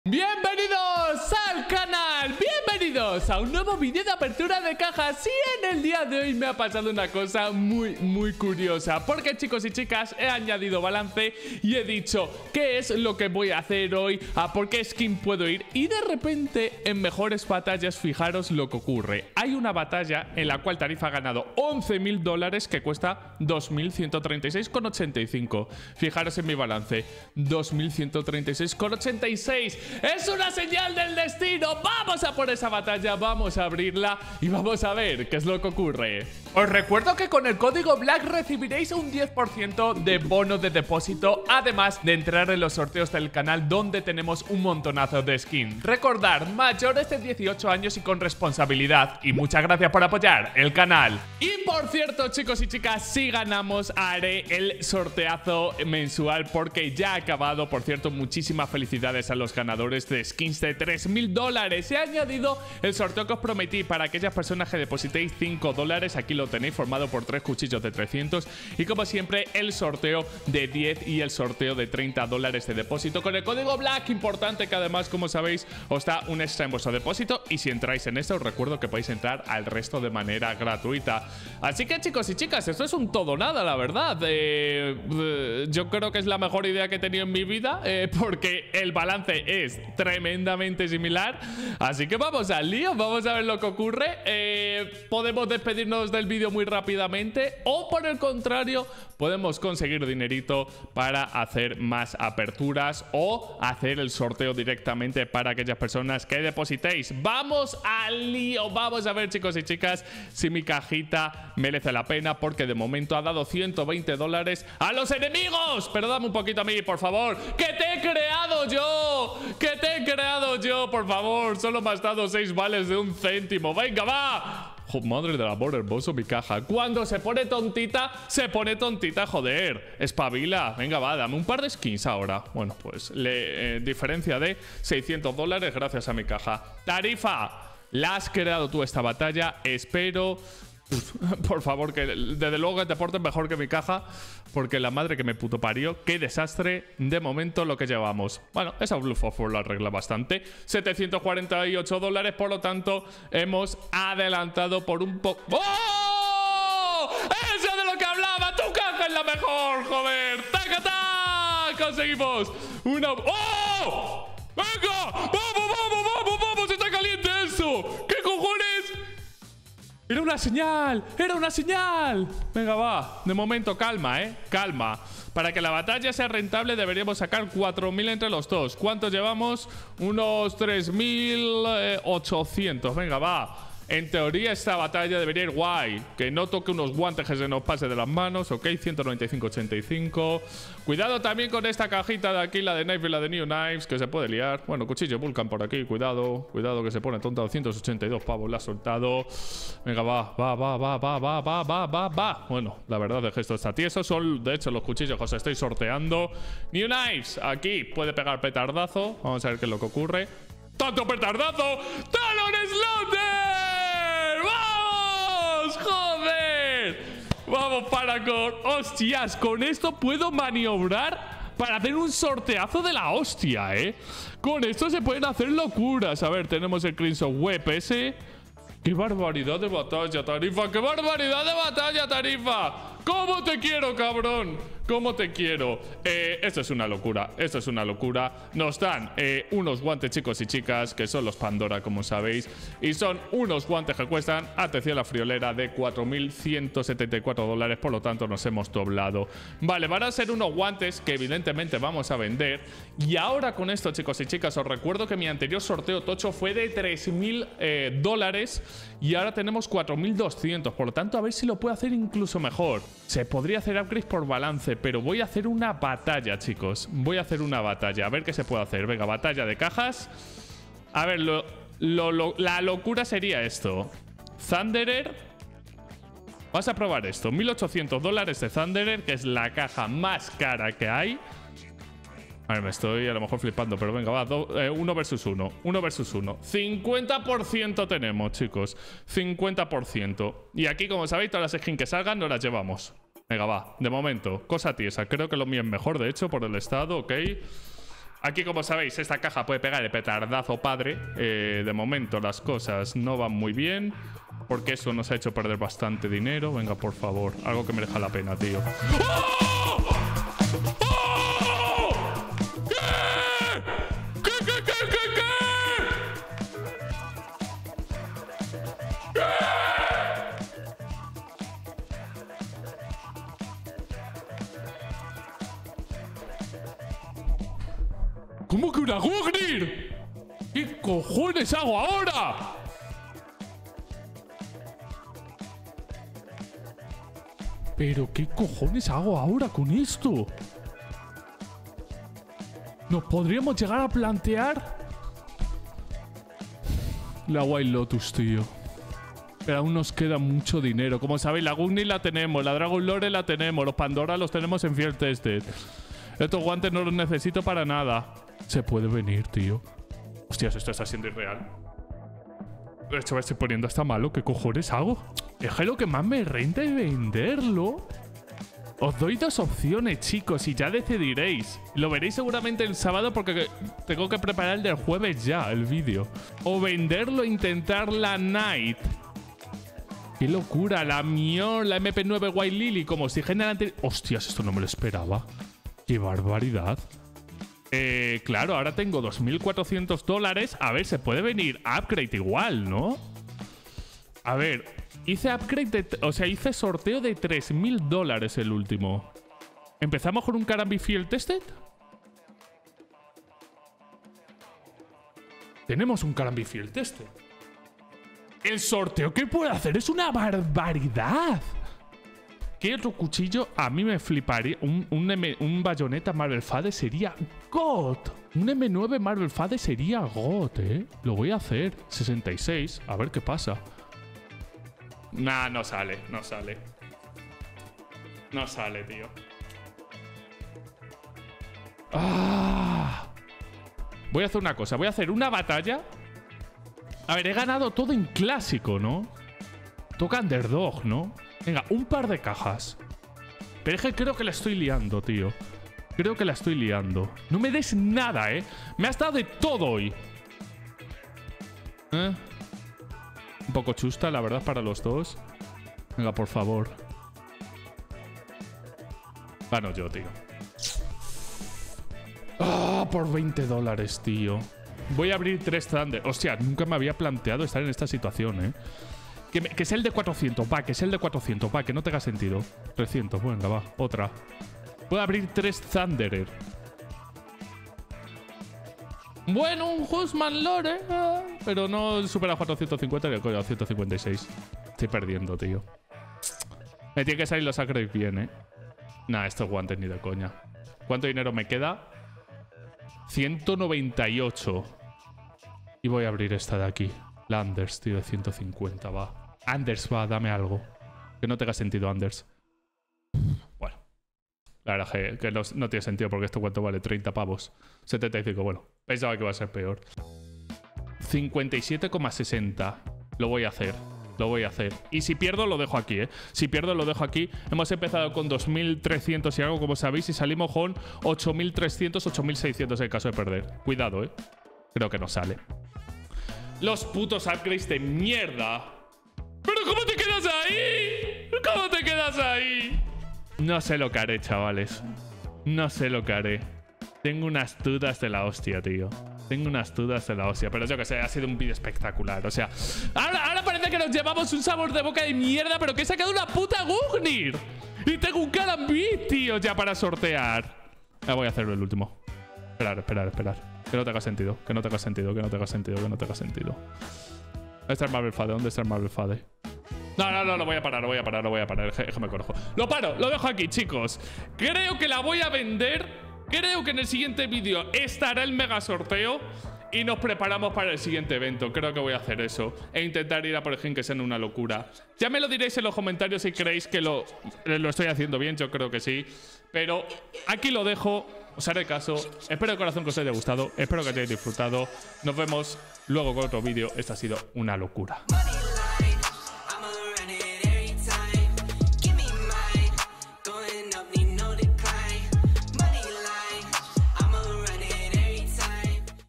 Bienvenidos al canal, bienvenidos a un nuevo vídeo de apertura de cajas. Y en el día de hoy me ha pasado una cosa muy curiosa, porque chicos y chicas he añadido balance y he dicho qué es lo que voy a hacer hoy, a por qué skin puedo ir. Y de repente en mejores batallas, fijaros lo que ocurre. Hay una batalla en la cual Tarifa ha ganado $11.000 que cuesta 2.136,85. Fijaros en mi balance, 2.136,86. ¡Es una señal del destino! ¡Vamos a por esa batalla! Vamos a abrirla y vamos a ver qué es lo que ocurre. Os recuerdo que con el código BLACK recibiréis un 10% de bono de depósito, además de entrar en los sorteos del canal donde tenemos un montonazo de skin. Recordad, mayores de 18 años y con responsabilidad. Y muchas gracias por apoyar el canal. Y por cierto, chicos y chicas, si ganamos haré el sorteazo mensual porque ya ha acabado. Por cierto, muchísimas felicidades a los ganadores de skins de $3.000. He añadido el sorteo que os prometí para aquellas personas que depositéis $5. Aquí lo tenéis formado por 3 cuchillos de 300 y como siempre el sorteo de 10 y el sorteo de $30 de depósito con el código BLACK. Importante que además, como sabéis, os da un extra en vuestro depósito y si entráis en esto os recuerdo que podéis entrar al resto de manera gratuita. Así que chicos y chicas, esto es un todo nada, la verdad. Yo creo que es la mejor idea que he tenido en mi vida porque el balance es tremendamente similar. Así que vamos al lío, vamos a ver lo que ocurre. Podemos despedirnos del vídeo muy rápidamente o por el contrario podemos conseguir dinerito para hacer más aperturas o hacer el sorteo directamente para aquellas personas que depositéis. Vamos al lío, vamos a ver chicos y chicas si mi cajita merece la pena porque de momento ha dado $120 a los enemigos. Pero dame un poquito a mí, por favor, que te he creado yo, por favor. Solo me has dado 6 vales de 1 céntimo. Venga, va. Madre del amor hermoso, mi caja. Cuando se pone tontita, joder. Espabila. Venga, va, dame un par de skins ahora. Bueno, pues diferencia de $600 gracias a mi caja. Tarifa, la has creado tú esta batalla. Espero, por favor, que desde luego que te portes mejor que mi caja, porque la madre que me puto parió, qué desastre de momento lo que llevamos. Bueno, esa Blue Phosphor lo arregla bastante. $748, por lo tanto hemos adelantado por un poco. ¡Oh! ¡Eso es de lo que hablaba! ¡Tu caja es la mejor, joder! ¡Tacatá! Conseguimos una... ¡Oh! ¡Venga! ¡Vamos! ¡Está caliente eso! ¿Qué cojones? ¡Era una señal! ¡Era una señal! Venga, va. De momento, calma, calma. Para que la batalla sea rentable deberíamos sacar 4.000 entre los dos. ¿Cuántos llevamos? Unos 3.800. Venga, va. En teoría esta batalla debería ir guay. Que no toque unos guantes que se nos pase de las manos. Ok, 195,85. Cuidado también con esta cajita de aquí, la de Knife y la de New Knives, que se puede liar. Bueno, cuchillo Vulcan por aquí, cuidado. Cuidado que se pone tonta. 282 pavos, la ha soltado. Venga, va. Bueno, la verdad es que esto está tieso. Son, de hecho, los cuchillos que os estoy sorteando. New Knives, aquí puede pegar petardazo. Vamos a ver qué es lo que ocurre. ¡Tanto petardazo! ¡Talon Slaughter! ¡Vamos! ¡Joder! Vamos, Paracord. ¡Hostias! Con esto puedo maniobrar para hacer un sorteazo de la hostia, Con esto se pueden hacer locuras. A ver, tenemos el Crimson Web ese. ¡Qué barbaridad de batalla, Tarifa! ¡Qué barbaridad de batalla, Tarifa! ¡Cómo te quiero, cabrón! ¡Cómo te quiero! Esto es una locura. Esto es una locura. Nos dan unos guantes, chicos y chicas, que son los Pandora, como sabéis. Y son unos guantes que cuestan, atención a la friolera, de $4.174. Por lo tanto, nos hemos doblado. Vale, van a ser unos guantes que evidentemente vamos a vender. Y ahora con esto, chicos y chicas, os recuerdo que mi anterior sorteo tocho fue de $3.000 y ahora tenemos 4.200. Por lo tanto, a ver si lo puedo hacer incluso mejor. Se podría hacer upgrades por balance, pero voy a hacer una batalla, chicos. Voy a hacer una batalla. A ver qué se puede hacer. Venga, batalla de cajas. A ver, la locura sería esto. Thunderer. Vamos a probar esto. $1.800 de Thunderer, que es la caja más cara que hay. A ver, me estoy a lo mejor flipando, pero venga, va. 1 versus 1. 1 versus 1. 50% tenemos, chicos. 50%. Y aquí, como sabéis, todas las skins que salgan no las llevamos. Venga, va. De momento, cosa tiesa. Creo que lo mío es mejor, de hecho, por el estado, ok. Aquí, como sabéis, esta caja puede pegar el petardazo padre. De momento las cosas no van muy bien, porque eso nos ha hecho perder bastante dinero. Venga, por favor, algo que merezca la pena, tío. ¡Oh! ¡Oh! ¿Qué? ¿Cómo que una Gungnir? ¿Qué cojones hago ahora? ¿Pero qué cojones hago ahora con esto? ¿Nos podríamos llegar a plantear la White Lotus, tío? Pero aún nos queda mucho dinero. Como sabéis, la Gungnir la tenemos, la Dragon Lore la tenemos, los Pandora los tenemos en Field Tested. Estos guantes no los necesito para nada. Se puede venir, tío. Hostias, esto está siendo irreal. De hecho, me estoy poniendo hasta malo. ¿Qué cojones hago? Es que lo que más me renta es venderlo. Os doy dos opciones, chicos, y ya decidiréis. Lo veréis seguramente el sábado porque tengo que preparar el del jueves ya, el vídeo. O venderlo e intentar la Night. ¡Qué locura! La Mior, la MP9 White Lily, como si generan... Hostias, esto no me lo esperaba. ¡Qué barbaridad! Claro, ahora tengo $2.400. A ver, se puede venir upgrade igual, ¿no? A ver, hice upgrade hice sorteo de $3.000 el último. ¿Empezamos con un Carambi Field Tested? Tenemos un Carambi Field Tested. El sorteo que puedo hacer es una barbaridad. ¿Qué otro cuchillo? A mí me fliparía. Un bayoneta Marvel Fade sería God. Un M9 Marvel Fade sería God, ¿eh? Lo voy a hacer. 66. A ver qué pasa. Nah, no sale. No sale. No sale, tío. Voy a hacer una cosa. Voy a hacer una batalla. A ver, he ganado todo en clásico, ¿no? Toca Underdog, ¿no? Venga, un par de cajas. Pero es que creo que la estoy liando, tío. Creo que la estoy liando. No me des nada, ¿eh? Me has dado de todo hoy. Un poco chusta, la verdad, para los dos. Venga, por favor. Gano yo, tío. Por $20, tío. Voy a abrir 3 Thunder. Hostia, nunca me había planteado estar en esta situación, ¿eh? Que es el de 400, va, que es el de 400, va, que no tenga sentido. 300, venga, va, otra. Puedo abrir 3 Thunderer. Bueno, un Husman Lore, pero no supera 450 ni a 156. Estoy perdiendo, tío. Me tiene que salir los upgrades bien, ¿eh? Nah, estos guantes ni de coña. ¿Cuánto dinero me queda? 198. Y voy a abrir esta de aquí. La Anders, tío, de 150, va. Anders, va, dame algo. Que no tenga sentido, Anders. Bueno. La verdad es que no tiene sentido porque esto cuánto vale, 30 pavos. 75, bueno. Pensaba que iba a ser peor. 57,60. Lo voy a hacer. Lo voy a hacer. Y si pierdo, lo dejo aquí, ¿eh? Si pierdo, lo dejo aquí. Hemos empezado con 2.300 y algo, como sabéis, y salimos con 8.300, 8.600 en caso de perder. Cuidado, ¿eh? Creo que no sale. Los putos upgrades de mierda. ¿Pero cómo te quedas ahí? ¿Cómo te quedas ahí? No sé lo que haré, chavales. No sé lo que haré. Tengo unas dudas de la hostia, tío. Tengo unas dudas de la hostia. Pero yo que sé, ha sido un vídeo espectacular. O sea, ahora parece que nos llevamos un sabor de boca de mierda, pero que he sacado una puta Gungnir. Y tengo un Carambi, tío, ya para sortear. Ya voy a hacerlo el último. Esperar. Que no tenga sentido, que no tenga sentido. ¿Dónde está el Marvel Fade? ¿Dónde está el Marvel Fade? No, lo voy a parar. Déjame corrojo. Lo paro, lo dejo aquí, chicos. Creo que la voy a vender. Creo que en el siguiente vídeo estará el mega sorteo. Y nos preparamos para el siguiente evento. Creo que voy a hacer eso. E intentar ir a por ejemplo que sea una locura. Ya me lo diréis en los comentarios si creéis que lo estoy haciendo bien. Yo creo que sí. Pero aquí lo dejo. Os haré caso. Espero de corazón que os haya gustado. Espero que hayáis disfrutado. Nos vemos luego con otro vídeo. Esta ha sido una locura.